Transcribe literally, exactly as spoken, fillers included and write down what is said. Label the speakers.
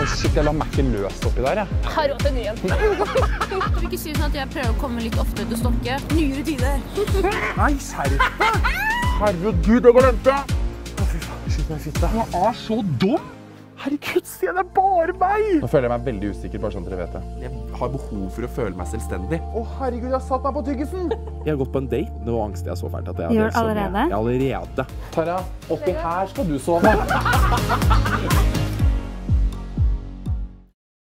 Speaker 1: Å, shit, jeg la Mac-en løst oppi der, jeg.
Speaker 2: Har råd til ny en. Du vil ikke si sånn at jeg prøver å komme litt ofte til Stokke. Nye rutiner.
Speaker 1: Nei, serr. Herregud, jeg glemte! Å, fy faen, shit, jeg er fitte. Jeg er så dum! Herregud, se, det er bare meg! Nå føler jeg meg veldig usikker, bare sånn at dere vet det. Jeg har behov for å føle meg selvstendig. Å, herregud, jeg har satt meg på tyggisen! Jeg har gått på en date. Nå angster jeg så fælt at jeg...
Speaker 2: Gjør allerede?
Speaker 1: Ja, allerede. Tara, oppi her skal du sove.